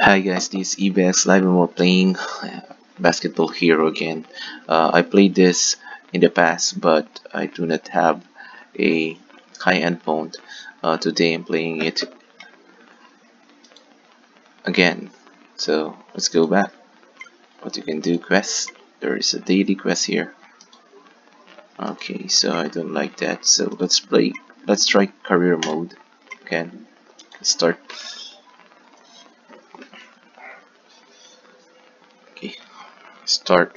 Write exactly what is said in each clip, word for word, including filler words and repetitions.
Hi guys, this is E B X Live and we're playing Basketball Hero again. Uh, I played this in the past, but I do not have a high-end phone. Uh, today I'm playing it again. So let's go back. What you can do, quest. There is a daily quest here. Okay, so I don't like that. So let's play. Let's try career mode again. Let's start. Okay, start.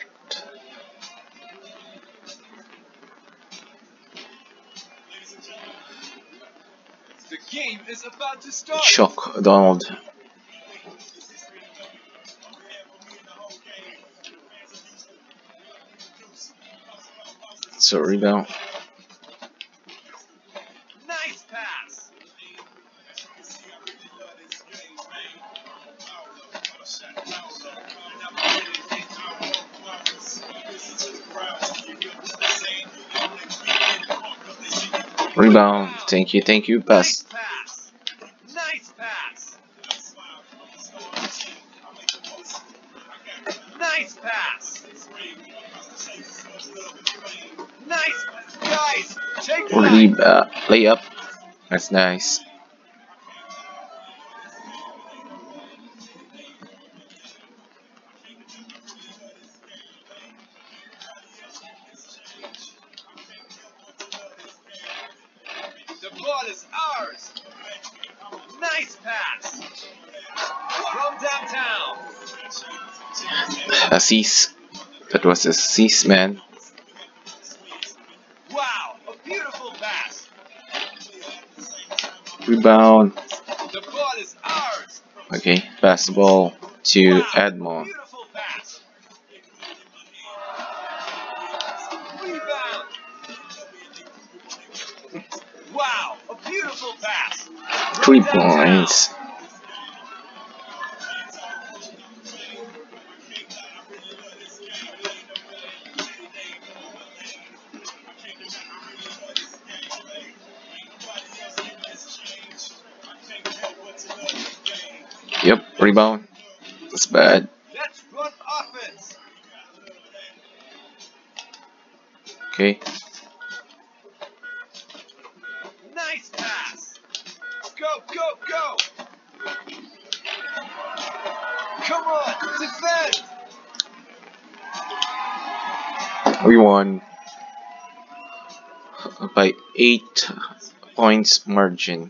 The game is about to start. Shock Donald. So rebound. Nice pass. Rebound. Thank you, thank you. Pass. Nice pass. Nice pass. Nice pass. Nice. Guys, take Lead, five. uh, layup. That's nice. The ball is ours. Nice pass. From downtown. Assis. That was Assis, man. Wow, a beautiful pass. Rebound. The ball is ours. Okay, pass the ball to Wow, Edmond. beautiful pass. Rebound. Wow, a beautiful pass. Three From downtown. points. Yep, rebound. That's bad. Let's run offense. Okay, Nice pass. Go, go, go. Come on, defend. we won by eight points margin.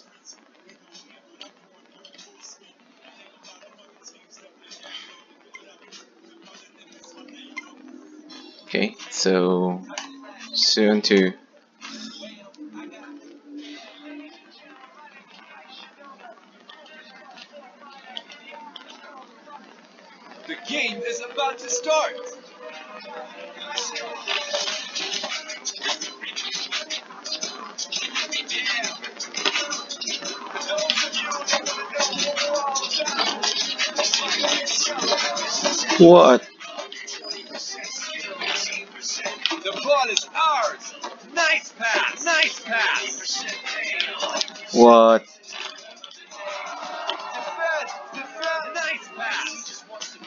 Okay, so soon to The game is about to start. what? The ball is ours. Nice pass. Nice pass. What? Defend. Defend. Nice pass.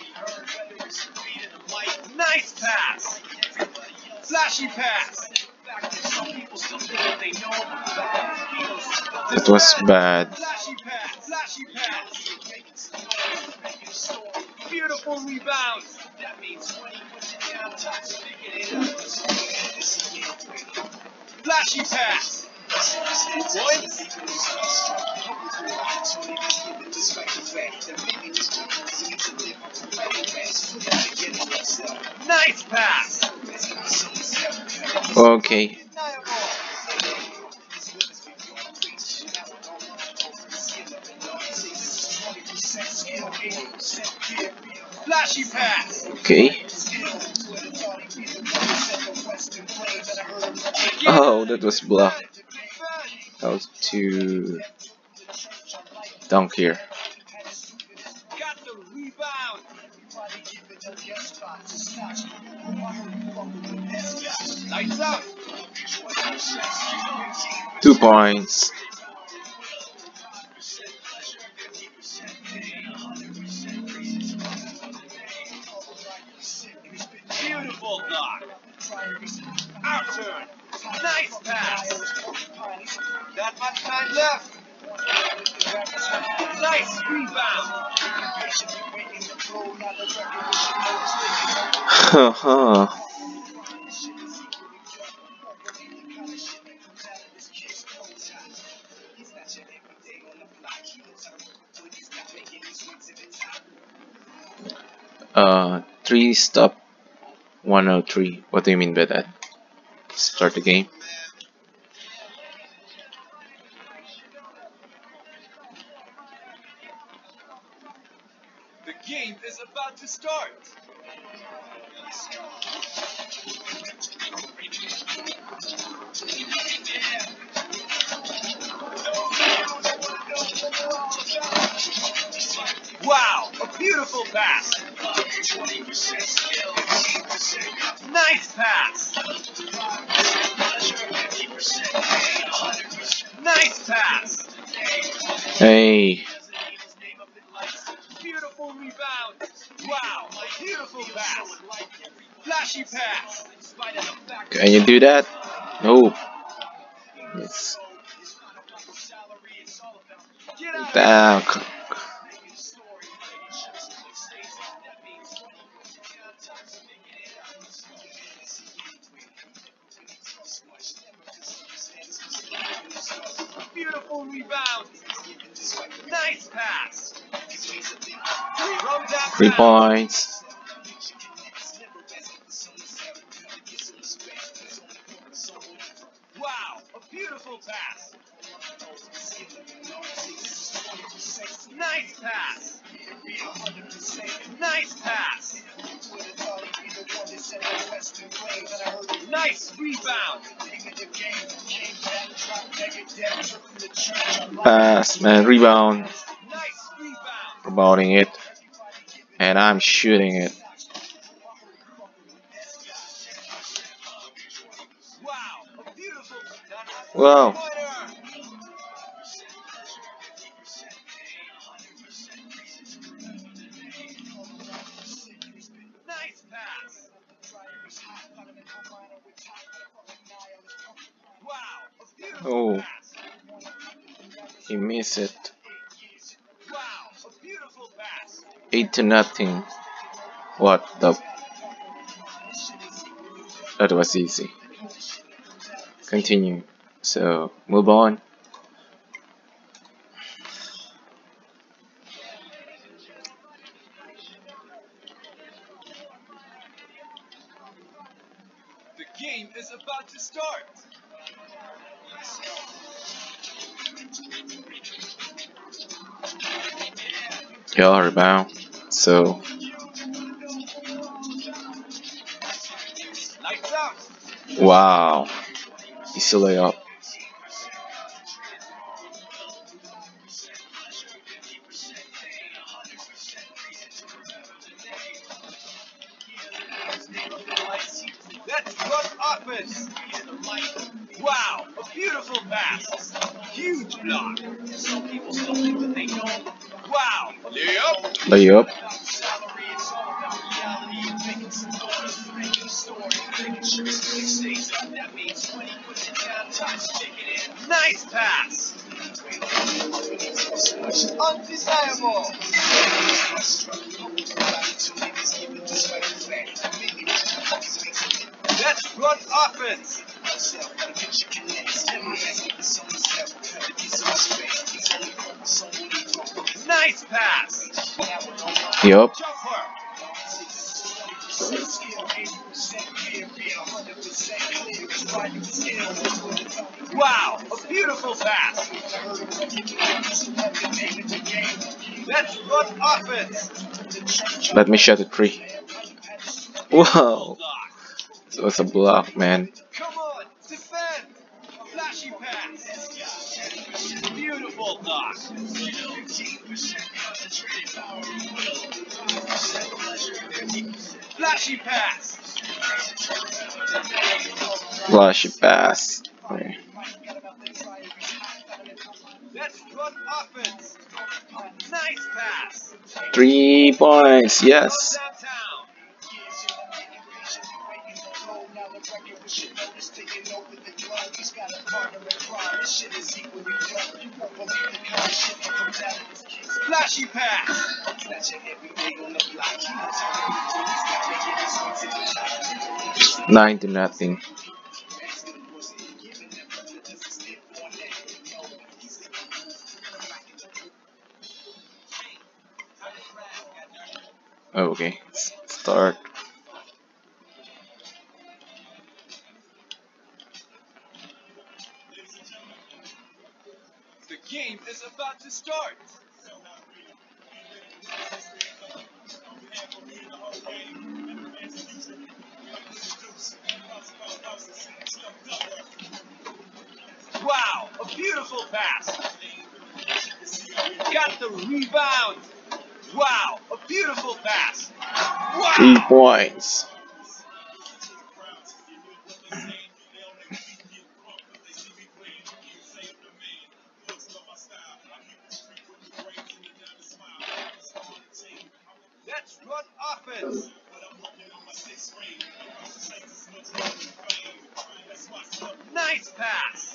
Nice pass. Flashy pass. That was bad. Flashy pass. Flashy pass. Beautiful rebound. Flashy pass. Points. Nice pass. Okay, Flashy pass. okay. Oh, that was blocked. How to dunk here. Got the rebound. Lights out. Two points. Our turn. Nice pass. Not much time left. Nice rebound. Haha. uh, three stop one oh three. What do you mean by that? Start the game. The game is about to start. Wow, a beautiful pass. Nice pass. Nice pass. Hey, Beautiful rebound. Wow, a beautiful pass. Flashy pass. can you do that? No. It's Get out. damn. Beautiful rebound. Nice pass. From Three downtown. points. Wow, a beautiful pass. Nice pass. Nice pass. Nice rebound. Pass, man. Rebound. Nice rebound. Rebounding it. And I'm shooting it. Wow, a beautiful. Wow. Pointer. Nice pass. Wow, a beautiful Oh, pass. he missed it. Wow, a beautiful pass. Eight to nothing. What the? That was easy. Continue. So move on. The game is about to start. Yeah, rebound. So Lights out. wow. Easy layup. That's run offense. Wow, a beautiful pass. Huge block. Wow, layup. Layup. Nice pass. Undeniable. That's run offense. Nice pass. Yup. Jumper. Wow, a beautiful pass. That's run offense. Let me shut it free. Wow. Block. It was a block, man. Come on, defend. Flashy pass. Beautiful block. Flashy pass. Flashy pass. Okay. That's run offense. Nice pass. Three points. Yes. Downtown. Flashy pass. Nine to nothing. Okay, s- start. The game is about to start. Wow, a beautiful pass. Got the rebound. Wow, a beautiful pass. Three Wow. points. Let's run offense. Nice pass.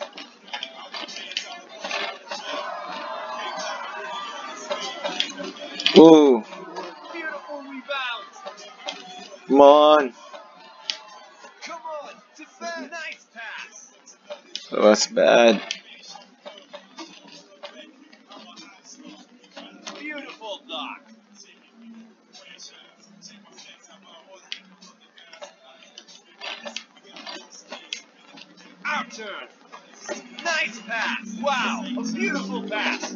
Ooh, Beautiful rebound. come on. Come on, defend. Nice pass. That was bad. Beautiful block. Our turn. Nice pass. Wow, a beautiful pass.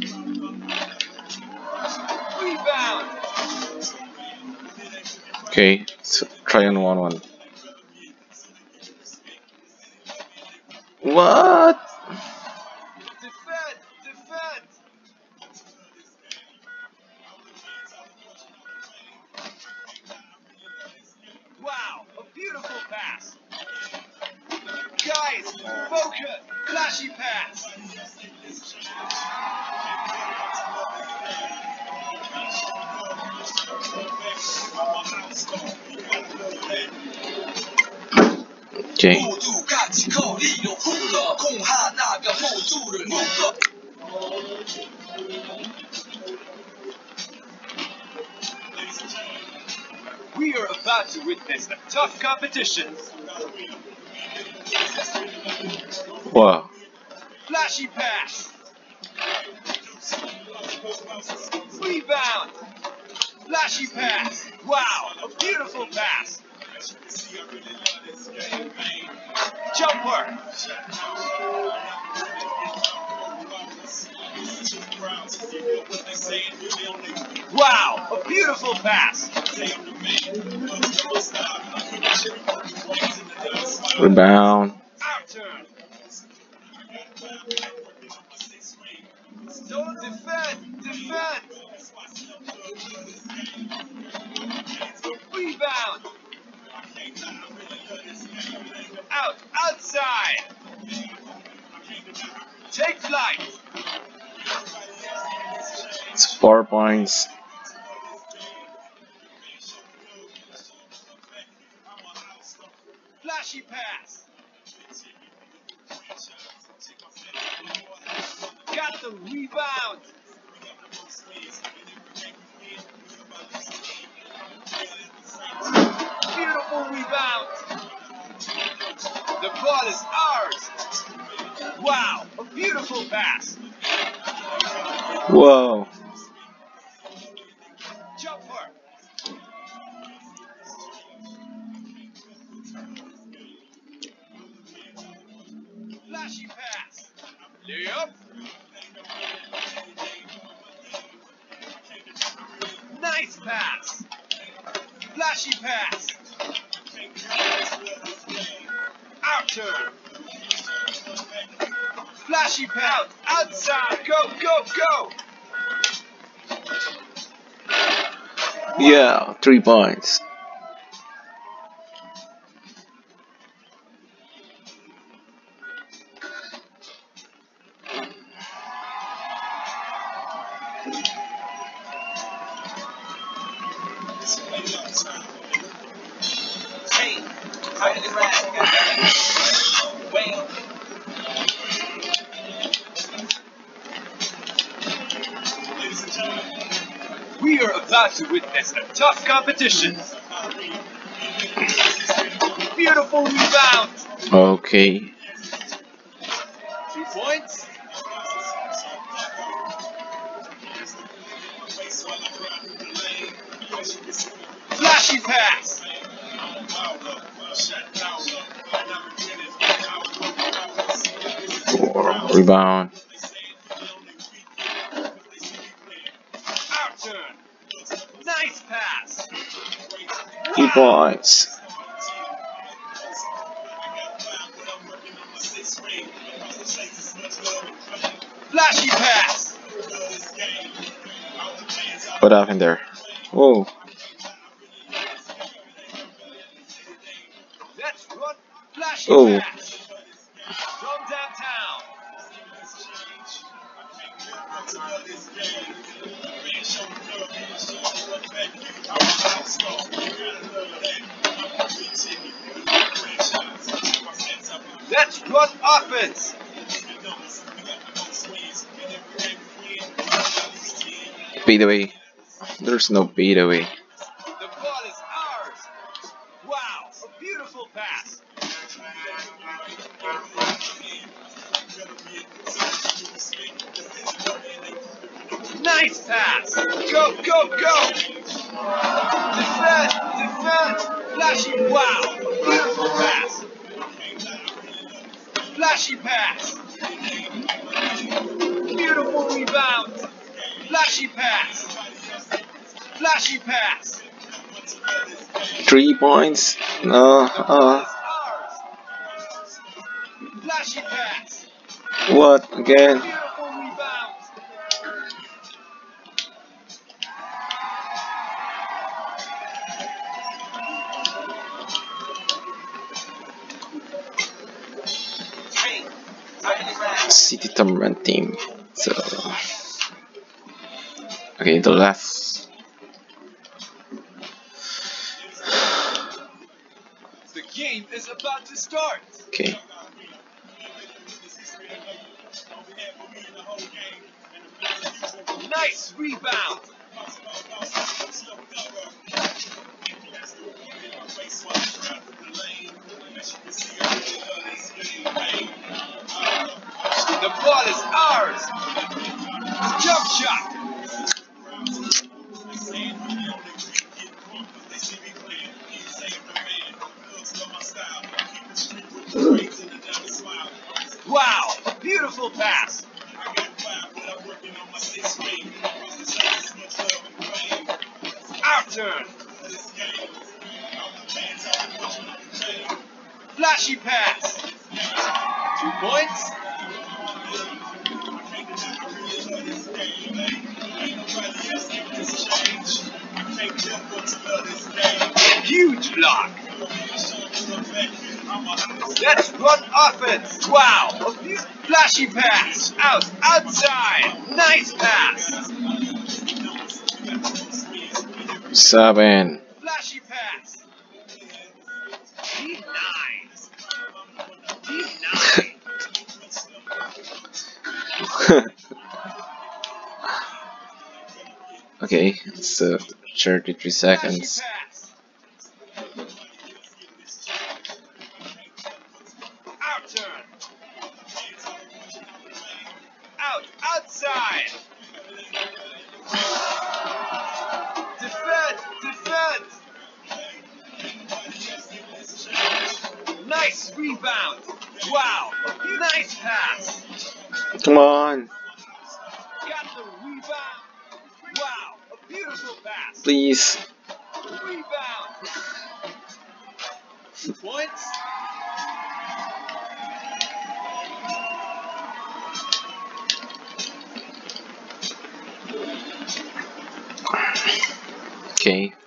Rebound. Okay, so try on one one. What? Defend. Defend. Wow, a beautiful pass. Guys, focus. Flashy pass. Okay. We are about to witness a tough competition. Wow. Flashy pass. Rebound. Flashy pass. Wow, a beautiful pass. Jumper. Wow, a beautiful pass. Rebound. Our turn. Don't defend. Defend. Rebound. Out. Outside. Take flight. It's four points. Flashy pass. Got the rebound. Beautiful rebound. The ball is ours. Wow, a beautiful pass. Whoa. Jumper. Flashy pass. Layup. Nice pass. Flashy pass. Our turn. Flashy pass. Outside. Go, go, go. Yeah, three points. Hey, how did it rap? Well, We are about to witness a tough competition. Beautiful rebound. Okay. Two points. Flashy pass. Four. Rebound. Our turn. Nice pass. Three points. Flashy pass. What happened there? Whoa. Let's run. Flashy Oh. pass. From downtown. Let's run offense. Beat away. There's no beat away. The ball is ours. Wow, a beautiful pass. Nice pass. Go, go, go. Defend, defend. Flashy, wow, a beautiful pass. Flashy pass. Beautiful rebound. Flashy pass. Flashy pass. Three points. No. Uh. Flashy pass. What again? Beautiful rebound. City Tournament team. So. Okay, the left. The game is about to start. Okay. Nice rebound. The ball is ours. Jump shot. Wow, a beautiful pass. Our turn. Flashy pass. Two points. Huge block. Let's run offense. Wow, a few flashy pass. Out, outside. Nice pass. Seven. Flashy pass. Deep nine. Deep nine. Okay, so thirty-three seconds. Flashy pass. Our turn. Out, outside. Defend, defend. Nice rebound. Wow, nice pass. Come on, Got the rebound. Wow, a beautiful pass. please. Rebound. Two points. Okay,